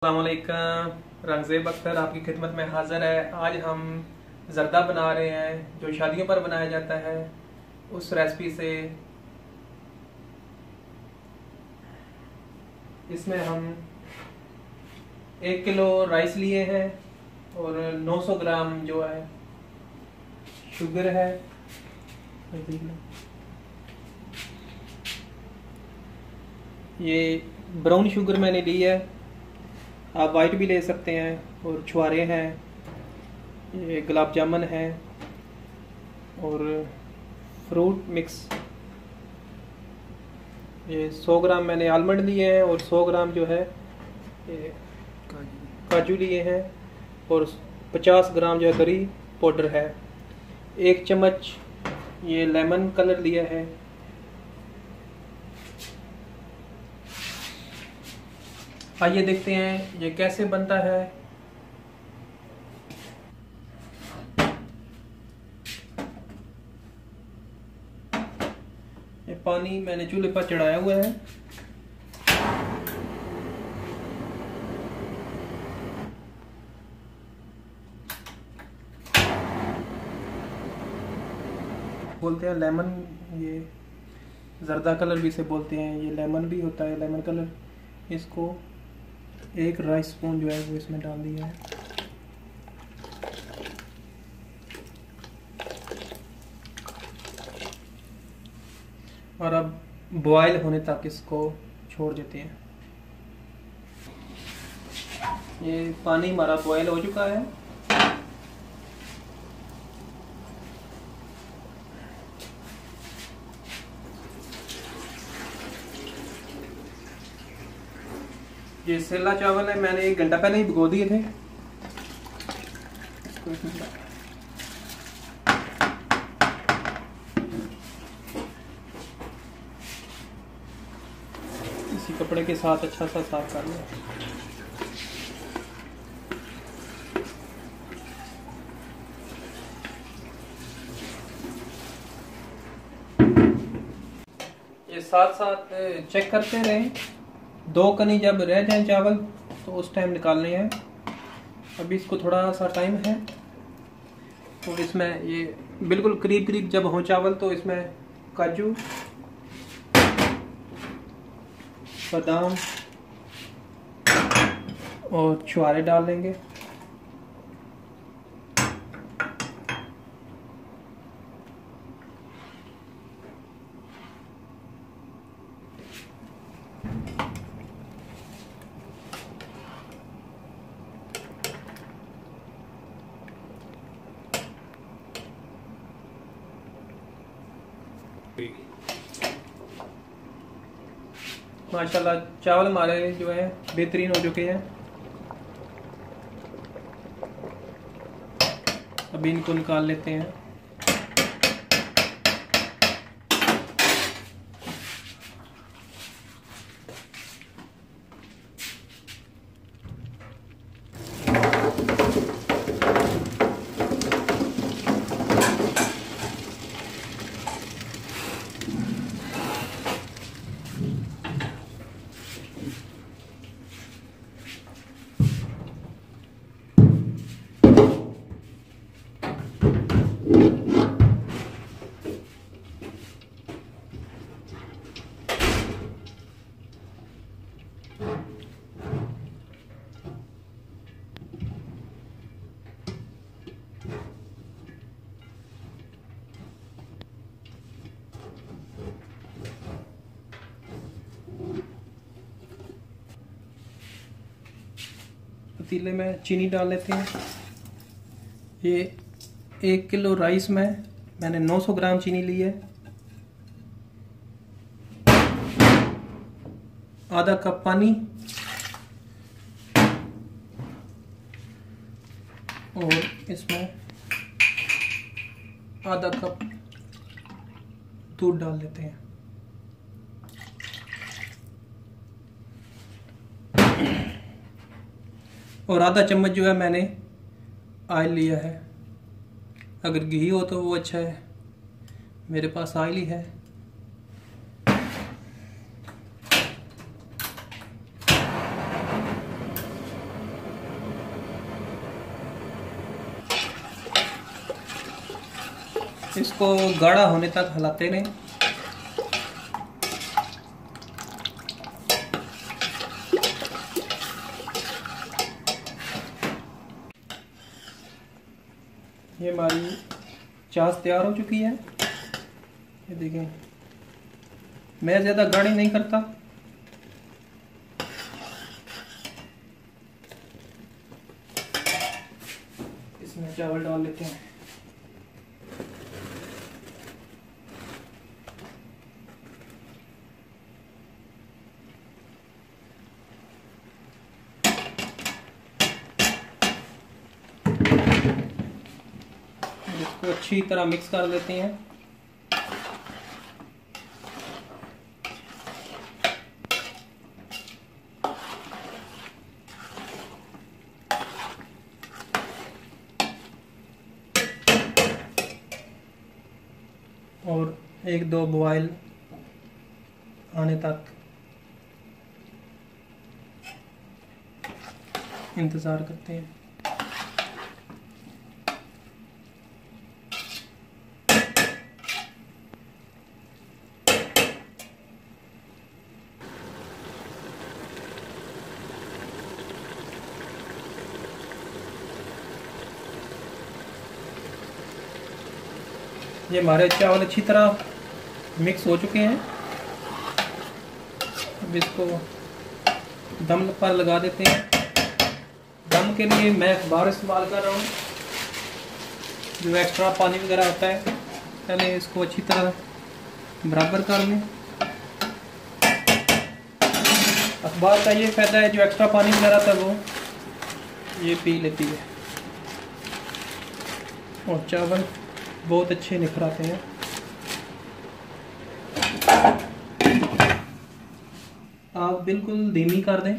अस्सलामुअलैकुम। रंगज़ेब अख्तर आपकी खिदमत में हाज़िर है। आज हम ज़र्दा बना रहे हैं जो शादियों पर बनाया जाता है, उस रेसिपी से। इसमें हम 1 किलो राइस लिए हैं और 900 ग्राम जो है शुगर है। ये ब्राउन शुगर मैंने ली है, आप वाइट भी ले सकते हैं। और छुआरे हैं, ये गुलाब जामुन है और फ्रूट मिक्स। ये 100 ग्राम मैंने आलमंड लिए हैं और 100 ग्राम जो है ये काजू लिए हैं और 50 ग्राम जो है करी पाउडर है। 1 चम्मच ये लेमन कलर लिया है। आइए देखते हैं ये कैसे बनता है। ये पानी मैंने चूल्हे पर चढ़ाया हुआ है। बोलते हैं लेमन, ये जर्दा कलर भी से बोलते हैं, ये लेमन भी होता है, लेमन कलर। इसको 1 राइस स्पून जो है वो इसमें डाल दिया है। और अब बॉयल होने तक इसको छोड़ देते हैं। ये पानी हमारा बॉयल हो चुका है। ये सेला चावल है, मैंने 1 घंटा पहले ही भिगो दिए थे। इसी कपड़े के साथ अच्छा सा साफ कर लिया। ये साथ साथ चेक करते रहें, 2 कनी जब रह जाएं चावल तो उस टाइम निकालने हैं। अभी इसको थोड़ा सा टाइम है। तो इसमें ये बिल्कुल करीब करीब जब हो चावल तो इसमें काजू, बादाम और छुआरे डाल देंगे। माशाल्लाह चावल हमारे जो है बेहतरीन हो चुके हैं। अभी इनको निकाल लेते हैं। पतीले में चीनी डाल लेते हैं। ये 1 किलो राइस में मैंने 900 ग्राम चीनी ली है। आधा कप पानी और इसमें आधा कप दूध डाल लेते हैं। और आधा चम्मच जो है मैंने ऑयल लिया है। अगर घी हो तो वो अच्छा है, मेरे पास ऑयल ही है। इसको गाढ़ा होने तक हिलाते रहें। ये हमारी चाश तैयार हो चुकी है। ये देखें, मैं ज़्यादा गाढ़ी नहीं करता। इसमें चावल डाल लेते हैं। इसको अच्छी तरह मिक्स कर लेते हैं। और 1-2 बॉयल आने तक इंतज़ार करते हैं। ये हमारे चावल अच्छी तरह मिक्स हो चुके हैं। अब इसको दम पर लगा देते हैं। दम के लिए मैं अखबार इस्तेमाल कर रहा हूँ। जो एक्स्ट्रा पानी वगैरह होता है, पहले इसको अच्छी तरह बराबर कर लें। अखबार का ये फायदा है, जो एक्स्ट्रा पानी वगैरह था वो ये पी लेती है और चावल बहुत अच्छे निखर आते हैं। आप बिल्कुल धीमी कर दें।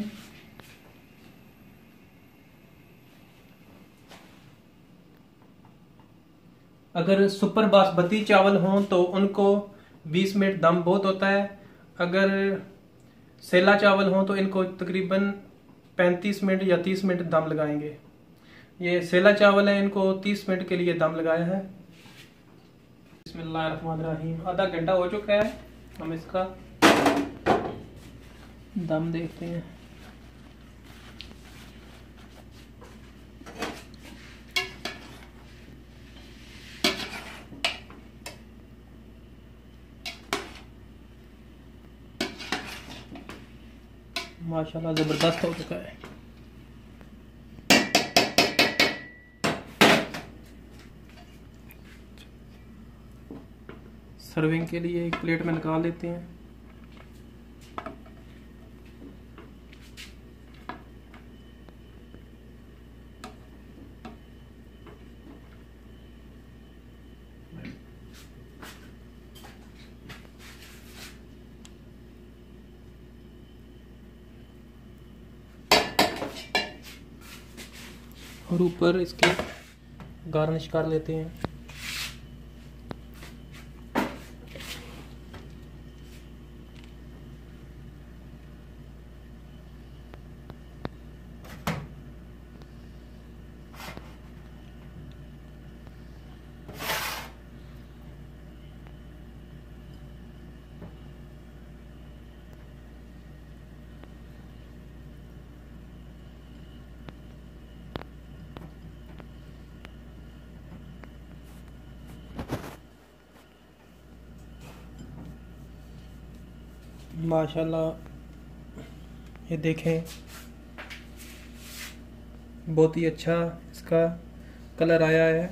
अगर सुपर बासमती चावल हों तो उनको 20 मिनट दम बहुत होता है। अगर सेला चावल हों तो इनको तकरीबन 35 मिनट या 30 मिनट दम लगाएंगे। ये सेला चावल है, इनको 30 मिनट के लिए दम लगाया है। बिस्मिल्लाहिर्रहमानिर्रहीम। आधा घंटा हो चुका है, हम इसका दम देखते हैं। माशाल्लाह ज़बरदस्त हो चुका है। सर्विंग के लिए एक प्लेट में निकाल लेते हैं। और ऊपर इसके गार्निश कर लेते हैं। माशाल्लाह ये देखें, बहुत ही अच्छा इसका कलर आया है।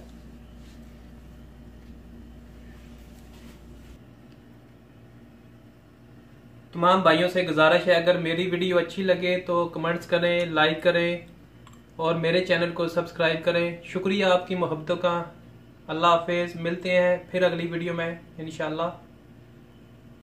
तमाम भाइयों से गुजारिश है, अगर मेरी वीडियो अच्छी लगे तो कमेंट्स करें, लाइक करें और मेरे चैनल को सब्सक्राइब करें। शुक्रिया आपकी मोहब्बतों का। अल्लाह हाफिज़। मिलते हैं फिर अगली वीडियो में इंशाअल्लाह।